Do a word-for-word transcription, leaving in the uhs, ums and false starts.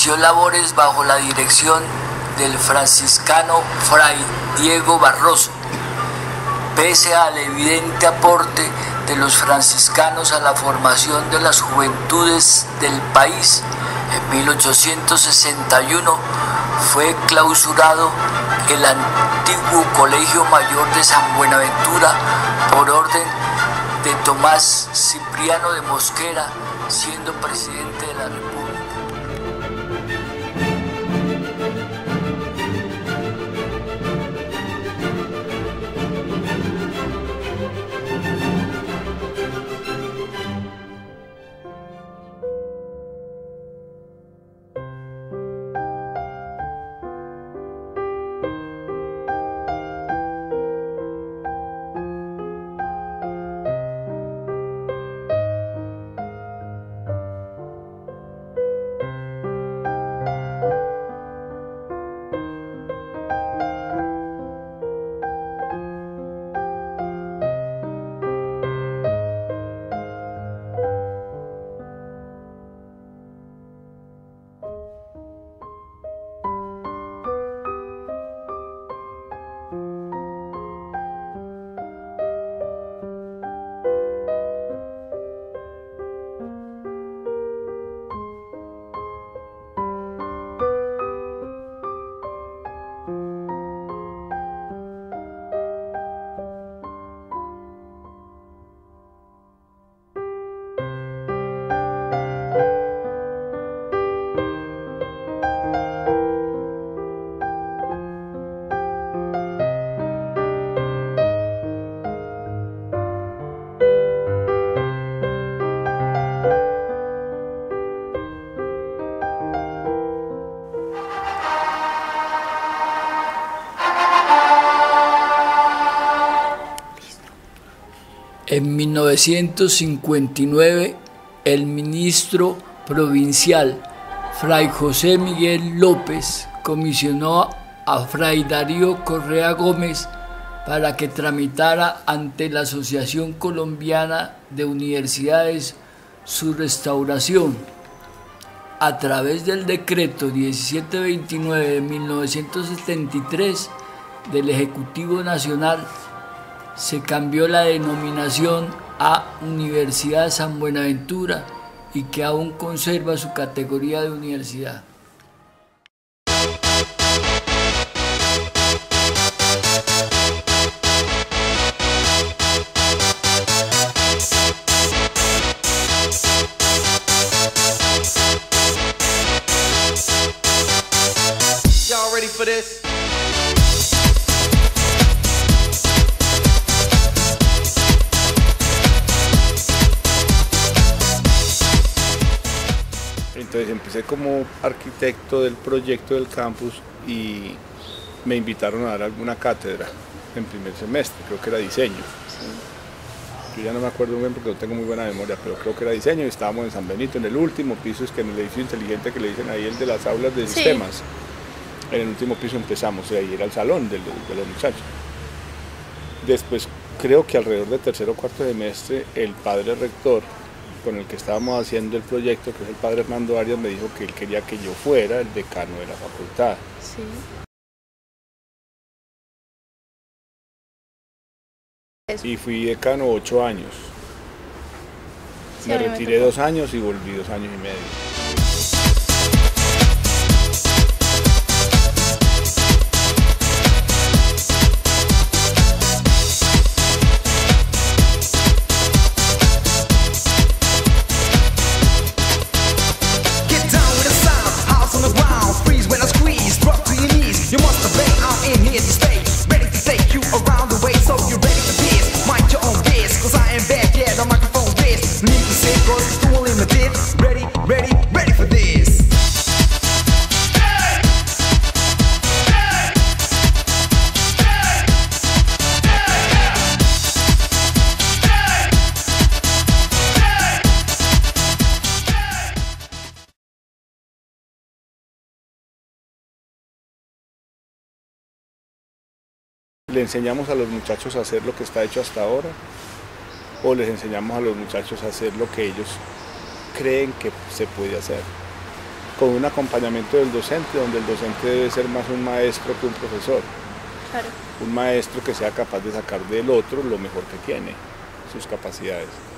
inició labores bajo la dirección del franciscano Fray Diego Barroso. Pese al evidente aporte de los franciscanos a la formación de las juventudes del país, en mil ochocientos sesenta y uno fue clausurado el antiguo Colegio Mayor de San Buenaventura por orden de Tomás Cipriano de Mosquera, siendo presidente de la República. En mil novecientos cincuenta y nueve, el ministro provincial Fray José Miguel López comisionó a Fray Darío Correa Gómez para que tramitara ante la Asociación Colombiana de Universidades su restauración. A través del decreto diecisiete veintinueve de mil novecientos setenta y tres del Ejecutivo Nacional, se cambió la denominación a Universidad San Buenaventura y que aún conserva su categoría de universidad. Y'all ready for this? Entonces empecé como arquitecto del proyecto del campus y me invitaron a dar alguna cátedra en primer semestre, creo que era diseño. Sí. Yo ya no me acuerdo muy bien porque no tengo muy buena memoria, pero creo que era diseño y estábamos en San Benito, en el último piso, es que en el edificio inteligente que le dicen ahí, el de las aulas de sí. sistemas. En el último piso empezamos y ahí era el salón de los, de los muchachos. Después creo que alrededor de tercer o cuarto semestre el padre rector con el que estábamos haciendo el proyecto, que es el padre Hernando Arias, me dijo que él quería que yo fuera el decano de la facultad. Sí. Y fui decano ocho años. Sí, me retiré dos años y volví dos años y medio. ¿Le enseñamos a los muchachos a hacer lo que está hecho hasta ahora? ¿O les enseñamos a los muchachos a hacer lo que ellos creen que se puede hacer? con un acompañamiento del docente, donde el docente debe ser más un maestro que un profesor. Claro. Un maestro que sea capaz de sacar del otro lo mejor que tiene, sus capacidades.